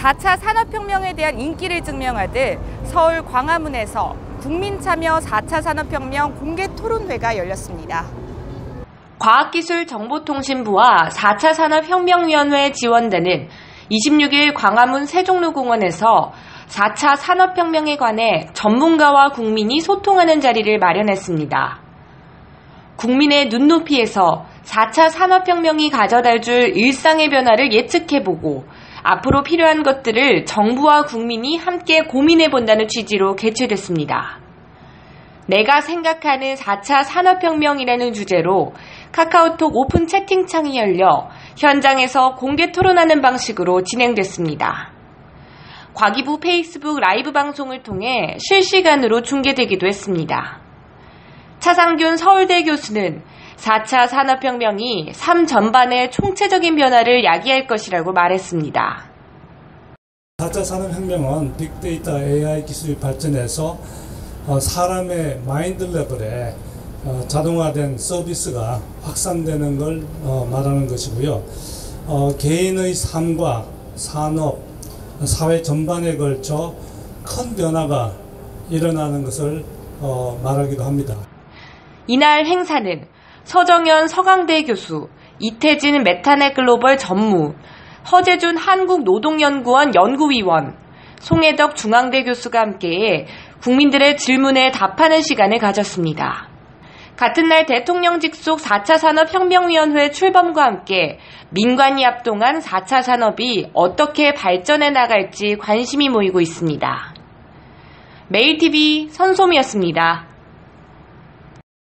4차 산업혁명에 대한 인기를 증명하듯 서울 광화문에서 국민참여 4차 산업혁명 공개토론회가 열렸습니다. 과학기술정보통신부와 4차 산업혁명위원회에 지원되는 26일 광화문 세종로공원에서 4차 산업혁명에 관해 전문가와 국민이 소통하는 자리를 마련했습니다. 국민의 눈높이에서 4차 산업혁명이 가져다 줄 일상의 변화를 예측해보고 앞으로 필요한 것들을 정부와 국민이 함께 고민해본다는 취지로 개최됐습니다. 내가 생각하는 4차 산업혁명이라는 주제로 카카오톡 오픈 채팅창이 열려 현장에서 공개 토론하는 방식으로 진행됐습니다. 과기부 페이스북 라이브 방송을 통해 실시간으로 중계되기도 했습니다. 차상균 서울대 교수는 4차 산업혁명이 삶 전반의 총체적인 변화를 야기할 것이라고 말했습니다. 4차 산업혁명은 빅데이터 AI 기술이 발전해서 사람의 마인드 레벨에 자동화된 서비스가 확산되는 걸 말하는 것이고요. 개인의 삶과 산업, 사회 전반에 걸쳐 큰 변화가 일어나는 것을 말하기도 합니다. 이날 행사는 서정현 서강대 교수, 이태진 메타넷 글로벌 전무, 허재준 한국노동연구원 연구위원, 송혜덕 중앙대 교수가 함께 국민들의 질문에 답하는 시간을 가졌습니다. 같은 날 대통령 직속 4차 산업혁명위원회 출범과 함께 민관이 합동한 4차 산업이 어떻게 발전해 나갈지 관심이 모이고 있습니다. 매일TV 선솜이었습니다.